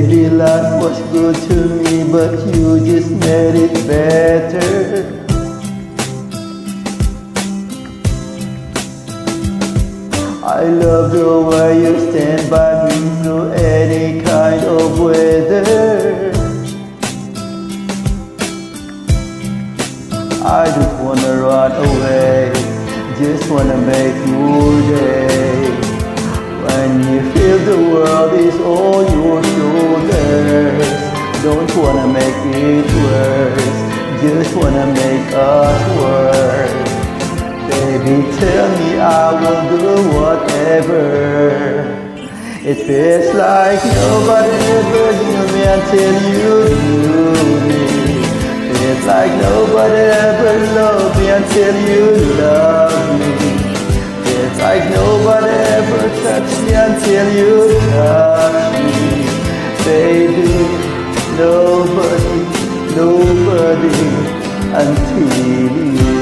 Baby, life was good to me, but you just made it better. I love the way you stand by me through any kind of weather. I just wanna run away, just wanna make your day. When you feel the world is on your shoulders, don't wanna make it worse, just wanna make us work. Baby, tell me I will do whatever. It feels like nobody ever knew me until you knew me. It's like nobody ever loved me until you loved me. It's like nobody ever touched me until you touched me. Baby, nobody until you.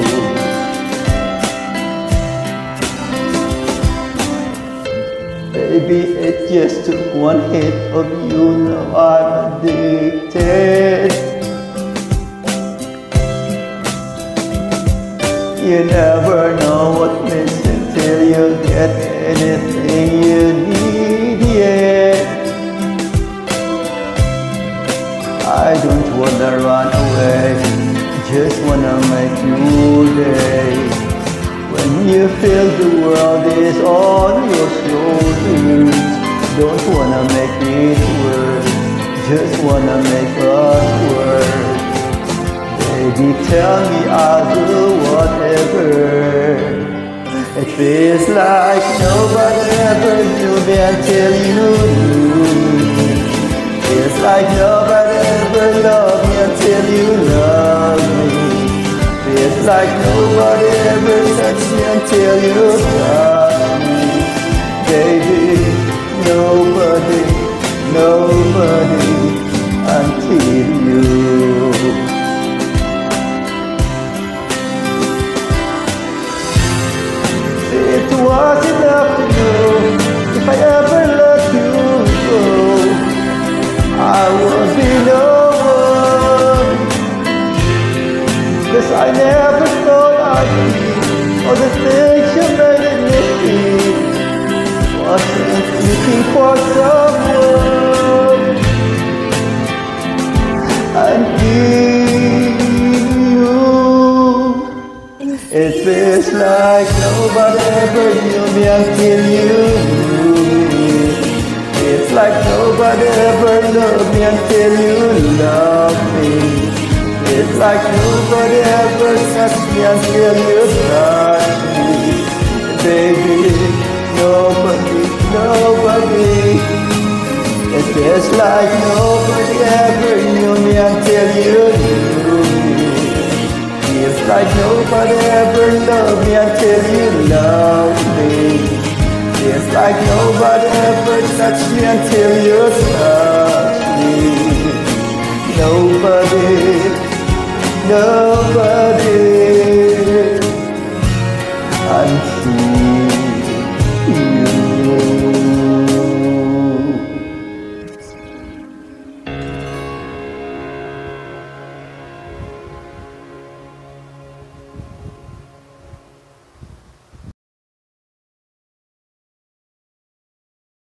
Baby, it just took one hit of you, now I'm addicted. You never know what missing till you get anything you need, yeah. I don't wanna run away, just wanna make your day. When you feel the world is on your shoulders, don't wanna make it worse, just wanna make us work. Baby, tell me I'll do whatever. It feels like nobody ever knew me until you knew me. Feels like nobody ever loved me until you loved me. Feels like nobody ever touched me until you touched me. Baby, nobody until you. It was enough to know if I ever let you go, I would be no one. 'Cause I never thought I'd be all the things you made it me. Wasn't looking for someone until you. It feels like nobody ever knew me until you knew me. It's like nobody ever loved me until you loved me. It's like nobody ever touched me until you touched me. Baby, nobody. It feels like nobody ever knew me until you knew me. It's like nobody ever loved me until you loved me. It's like nobody ever touched me until you touched me. Nobody